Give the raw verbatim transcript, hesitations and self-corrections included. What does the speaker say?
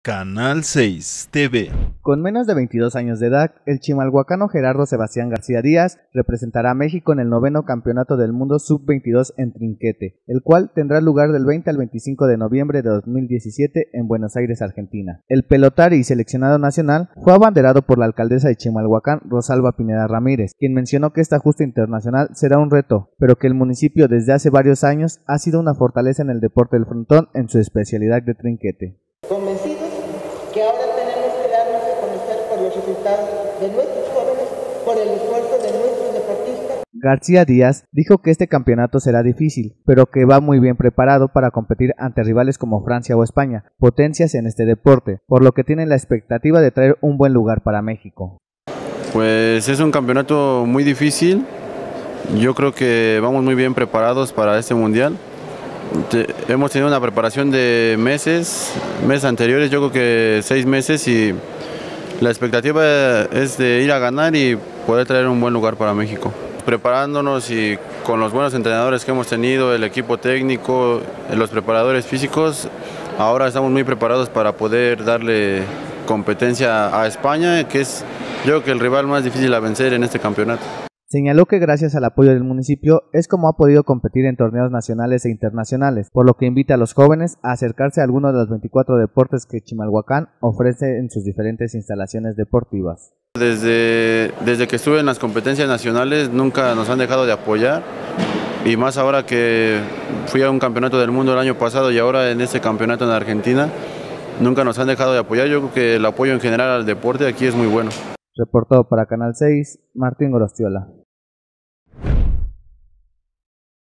Canal seis T V. Con menos de veintidós años de edad, el chimalhuacano Gerardo Sebastián García Díaz representará a México en el noveno Campeonato del Mundo sub veintidós en trinquete, el cual tendrá lugar del veinte al veinticinco de noviembre de dos mil diecisiete en Buenos Aires, Argentina. El pelotari y seleccionado nacional fue abanderado por la alcaldesa de Chimalhuacán, Rosalba Pineda Ramírez, quien mencionó que esta justa internacional será un reto, pero que el municipio desde hace varios años ha sido una fortaleza en el deporte del frontón en su especialidad de trinquete. Convencidos que ahora tenemos que darnos a conocer por los resultados de nuestros jóvenes, por el esfuerzo de nuestros deportistas. García Díaz dijo que este campeonato será difícil, pero que va muy bien preparado para competir ante rivales como Francia o España, potencias en este deporte, por lo que tienen la expectativa de traer un buen lugar para México. Pues es un campeonato muy difícil, yo creo que vamos muy bien preparados para este mundial. Te, hemos tenido una preparación de meses, meses anteriores, yo creo que seis meses, y la expectativa es de ir a ganar y poder traer un buen lugar para México. Preparándonos y con los buenos entrenadores que hemos tenido, el equipo técnico, los preparadores físicos, ahora estamos muy preparados para poder darle competencia a España, que es yo creo que el rival más difícil a vencer en este campeonato. Señaló que gracias al apoyo del municipio es como ha podido competir en torneos nacionales e internacionales, por lo que invita a los jóvenes a acercarse a alguno de los veinticuatro deportes que Chimalhuacán ofrece en sus diferentes instalaciones deportivas. Desde, desde que estuve en las competencias nacionales nunca nos han dejado de apoyar, y más ahora que fui a un campeonato del mundo el año pasado y ahora en este campeonato en Argentina, nunca nos han dejado de apoyar. Yo creo que el apoyo en general al deporte aquí es muy bueno. Reportó para Canal seis, Martín Gorostiola.